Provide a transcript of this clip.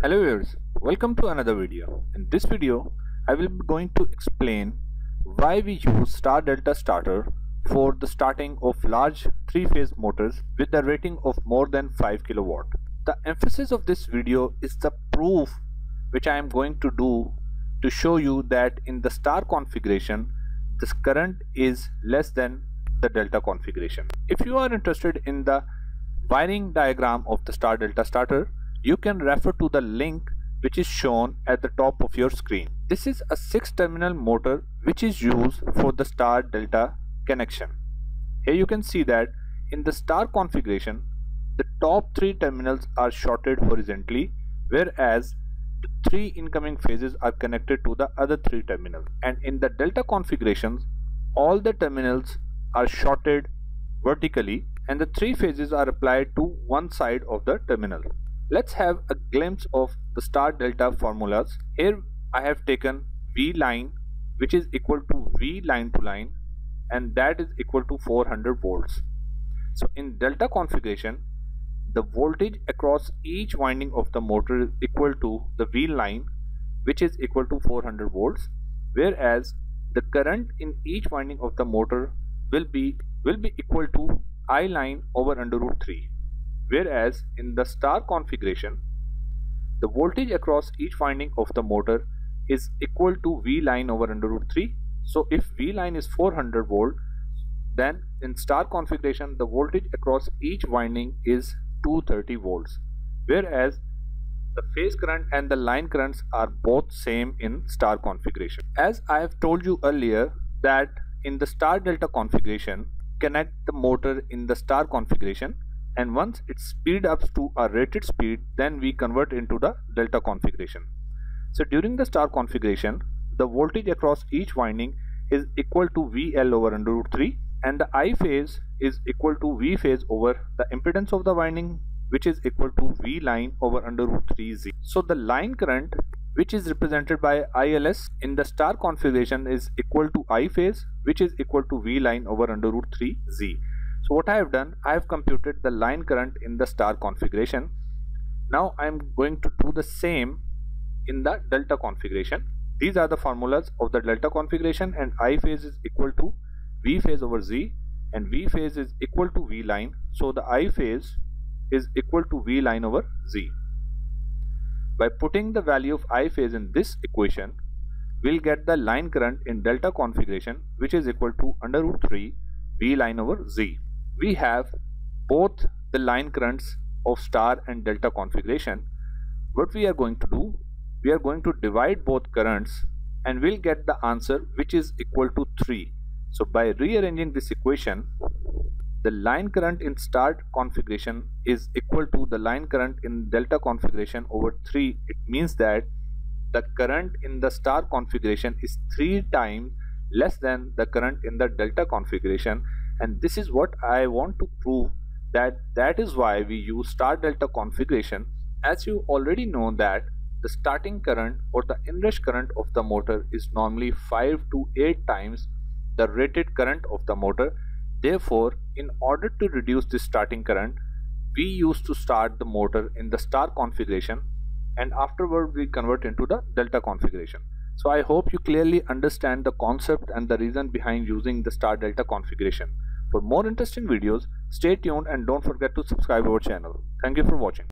Hello viewers, welcome to another video. In this video, I will be going to explain why we use star delta starter for the starting of large 3-phase motors with a rating of more than 5 kW. The emphasis of this video is the proof which I am going to do to show you that in the star configuration, this current is less than the delta configuration. If you are interested in the wiring diagram of the star delta starter, you can refer to the link which is shown at the top of your screen. This is a 6-terminal motor which is used for the star delta connection. Here you can see that in the star configuration, the top 3 terminals are shorted horizontally, whereas the 3 incoming phases are connected to the other 3 terminals. And in the delta configurations, all the terminals are shorted vertically and the 3 phases are applied to one side of the terminal. Let's have a glimpse of the star delta formulas. Here I have taken V line, which is equal to V line to line, and that is equal to 400 volts. So in delta configuration, the voltage across each winding of the motor is equal to the V line, which is equal to 400 volts, whereas the current in each winding of the motor will be equal to I line over under root 3. Whereas in the star configuration, the voltage across each winding of the motor is equal to V line over under root 3. So if V line is 400 volt, then in star configuration the voltage across each winding is 230 volts. Whereas the phase current and the line currents are both same in star configuration. As I have told you earlier that in the star delta configuration, connect the motor in the star configuration, and once it speed up to a rated speed, then we convert into the delta configuration. So during the star configuration, the voltage across each winding is equal to VL over under root 3, and the I phase is equal to V phase over the impedance of the winding, which is equal to V line over under root 3Z. So the line current, which is represented by ILS in the star configuration, is equal to I phase, which is equal to V line over under root 3Z. So what I have done, I have computed the line current in the star configuration. Now I am going to do the same in the delta configuration. These are the formulas of the delta configuration, and I phase is equal to V phase over Z, and V phase is equal to V line. So the I phase is equal to V line over Z. By putting the value of I phase in this equation, we'll get the line current in delta configuration, which is equal to under root 3 V line over Z. We have both the line currents of star and delta configuration. What we are going to do, we are going to divide both currents and we'll get the answer which is equal to 3. So by rearranging this equation, the line current in star configuration is equal to the line current in delta configuration over 3. It means that the current in the star configuration is 3 times less than the current in the delta configuration, and this is what I want to prove, that is why we use star delta configuration. As you already know that the starting current or the inrush current of the motor is normally 5 to 8 times the rated current of the motor. Therefore, in order to reduce this starting current, we used to start the motor in the star configuration and afterward we convert into the delta configuration. So I hope you clearly understand the concept and the reason behind using the star delta configuration. For more interesting videos, stay tuned and don't forget to subscribe our channel. Thank you for watching.